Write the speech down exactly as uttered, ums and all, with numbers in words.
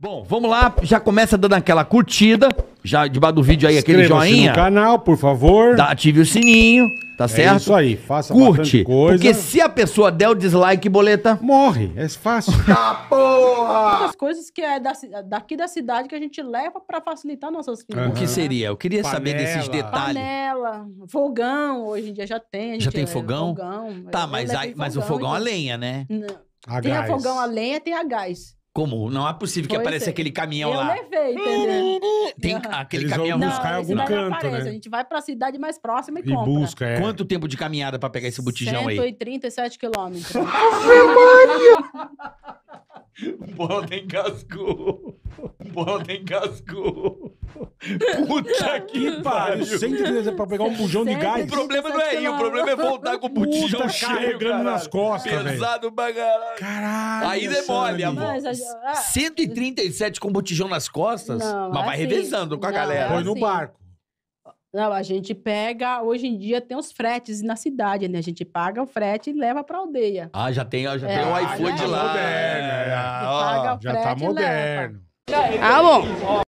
Bom, vamos lá, já começa dando aquela curtida, já debaixo do vídeo aí, aquele joinha. no canal, por favor. Dá, ative o sininho, tá certo? É isso aí, faça Curte, bastante coisa. porque se a pessoa der o dislike, boleta... Morre, é fácil. Tá, porra! As coisas que é da, ci- daqui da cidade que a gente leva pra facilitar nossas vidas. Aham. O que seria? Eu queria saber Panela. desses detalhes. Panela, fogão, hoje em dia já tem. a Já gente tem é, fogão? fogão. Tá, Eu mas, levo aí, em mas o fogão a então- lenha, né? Não. A Tem a gás. fogão a lenha, tem a gás. Como? Não é possível que Pois apareça é. aquele caminhão Eu lá. levei, entendeu? Tem Aham. aquele Eles caminhão... vão buscar em Não, algum esse daí não canto, aparece. né? A gente vai pra cidade mais próxima e, E compra. busca, é. Quanto tempo de caminhada pra pegar esse botijão aí? cento e trinta e sete quilômetros. Bola tem casco. Bola tem casco. Puta Que pariu. cento e trinta pra pegar um bujão de gás. O problema não é ir, o problema é voltar com o botijão Puta, cheio, carregando caralho. nas costas, velho. Pesado pra caralho. Caralho. Aí demole, Sani. amor. Mas, ah, cento e trinta e sete com botijão nas costas? Não, mas vai assim, revezando com a não, galera. Põe no assim. barco. Não, a gente pega, hoje em dia tem os fretes na cidade, né? A gente paga o frete e leva pra aldeia. Ah, já tem, já É, tem o já iFood é lá. moderno, é. Ah, Paga ó. o Já tá frete e leva. moderno. Ah, bom.